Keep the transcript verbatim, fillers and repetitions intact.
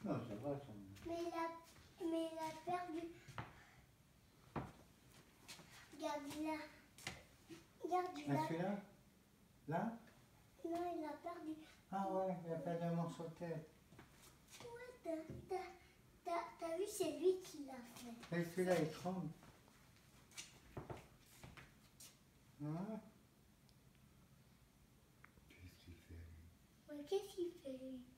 Non, ça va, ça. Mais il a, mais il a perdu. Regarde là. Regarde Ah, là. celui-là? Là? Non, il a perdu. Ah ouais, il a perdu un morceau de tête. Ouais, t'as, t'as, t'as, t'as vu, c'est lui qui l'a fait. Et celui-là, il tremble. Hein? Ouais, qu'est-ce qu'il fait lui?